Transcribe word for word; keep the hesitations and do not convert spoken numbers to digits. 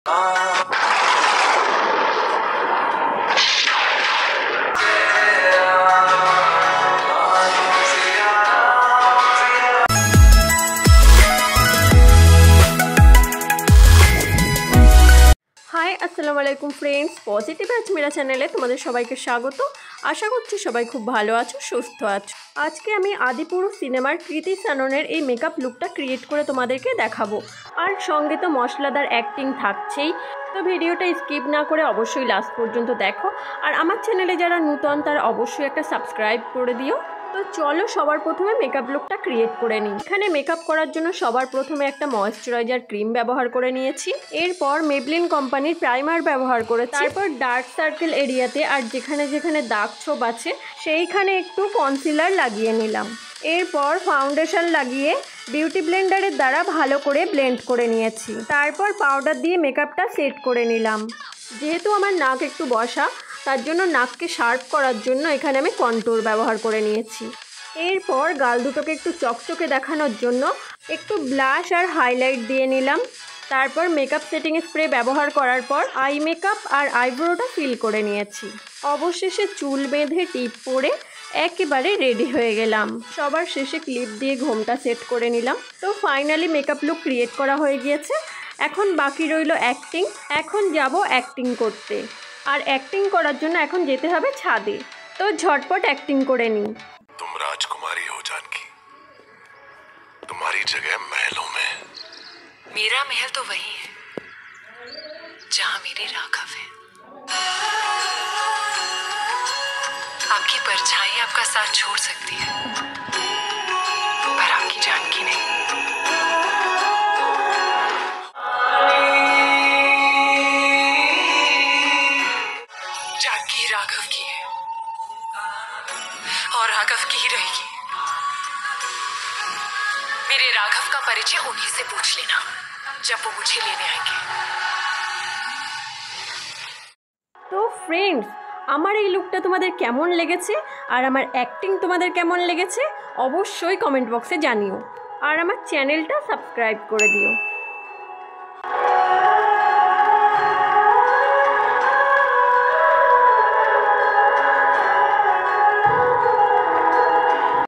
हाय अस्सलामु आलैकुम friends positive आज मेरा चैनेले तुम्हारे सबाइके स्वागत। आशा करছি সবাই খুব ভালো আছো সুস্থ আছো। আজকে আমি আদিপুরুষ সিনেমার কৃতি সাননের এই মেকআপ লুকটা ক্রিয়েট করে তোমাদেরকে দেখাবো। আর সঙ্গে তো মশলাদার অ্যাক্টিং থাকছেই, তো ভিডিওটা স্কিপ না করে অবশ্যই লাস্ট পর্যন্ত দেখো। আর আমার চ্যানেলে যারা নতুন তারা অবশ্যই একটা সাবস্ক্রাইব করে দিও। তো চলো সবার প্রথমে মেকআপ লুকটা ক্রিয়েট করে নিই। এখানে মেকআপ করার জন্য সবার প্রথমে একটা ময়েশ্চারাইজার ক্রিম ব্যবহার করে নিয়েছি। এরপর মেবলিন কোম্পানির প্রাইমার ব্যবহার করেছি। তারপর ডার্ক সার্কেল এরিয়াতে আর যেখানে যেখানে দাগ ছোপ আছে সেইখানে একটু কনসিলার লাগিয়ে নিলাম। এরপর ফাউন্ডেশন লাগিয়ে বিউটি ব্লেন্ডারের দ্বারা ভালো করে ব্লেন্ড করে নিয়েছি। তারপর পাউডার দিয়ে মেকআপটা সেট করে নিলাম। যেহেতু আমার নাক একটু বসা, তার জন্য নাককে শার্প করার জন্য এখানে আমি কন্ট্যুর ব্যবহার করে নিয়েছি। এরপর গাল দুটোকে একটু চকচকে দেখানোর জন্য একটু ব্লাশ আর হাইলাইট দিয়ে নিলাম। তারপর মেকআপ সেটিং স্প্রে ব্যবহার করার পর আই মেকআপ আর আইব্রোটা ফিল করে নিয়েছি। অবশেষে চুল বেঁধে টিপ পরে একেবারে রেডি হয়ে গেলাম। সবার শেষে ক্লিপ দিয়ে ঘোমটা সেট করে নিলাম। তো ফাইনালি মেকআপ লুক ক্রিয়েট করা হয়ে গিয়েছে। এখন বাকি রইল অ্যাক্টিং। এখন যাব অ্যাক্টিং করতে। আর অ্যাক্টিং করার জন্য এখন যেতে হবে ছাদে। তো ঝটপট অ্যাক্টিং করে নিই। तुम राजकुमारी हो जानकी, तुम्हारी जगह महलों में। मेरा महल तो वही है जहां मेरे राघव है। आपकी परछाई आपका साथ छोड़ सकती है पर आपकी जानकी नहीं। जानकी राघव की है और राघव की ही रहेगी। मेरे राघव का परिचय उन्हीं से पूछ लेना जब वो मुझे लेने आएंगे। তো ফ্রেন্ডস, আমার এই লুকটা তোমাদের কেমন লেগেছে আর আমার অ্যাক্টিং তোমাদের কেমন লেগেছে অবশ্যই কমেন্ট বক্সে জানিও। আর আমার চ্যানেলটা সাবস্ক্রাইব করে দিও।